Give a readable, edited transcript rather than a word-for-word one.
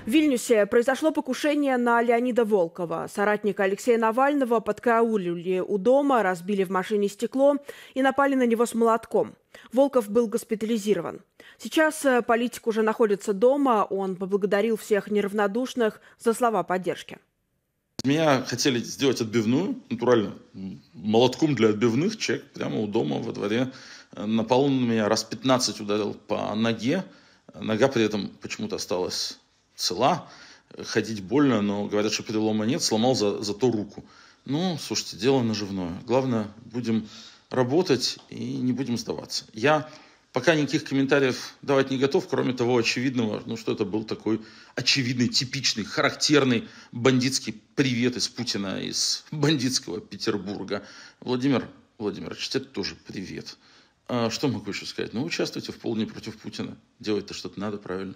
В Вильнюсе произошло покушение на Леонида Волкова. Соратника Алексея Навального подкараулили у дома, разбили в машине стекло и напали на него с молотком. Волков был госпитализирован. Сейчас политик уже находится дома. Он поблагодарил всех неравнодушных за слова поддержки. Меня хотели сделать отбивную, натурально, молотком для отбивных. Человек прямо у дома во дворе напал на меня, раз 15 ударил по ноге. Нога при этом почему-то осталась цела, ходить больно, но говорят, что перелома нет, сломал зато руку. Ну, слушайте, дело наживное. Главное, будем работать и не будем сдаваться. Я пока никаких комментариев давать не готов, кроме того очевидного, что это был такой очевидный, типичный, характерный бандитский привет из Путина, из бандитского Петербурга. Владимир Владимирович, тебе тоже привет. Что могу еще сказать? Участвуйте в полдне против Путина. Делать-то что-то надо, правильно.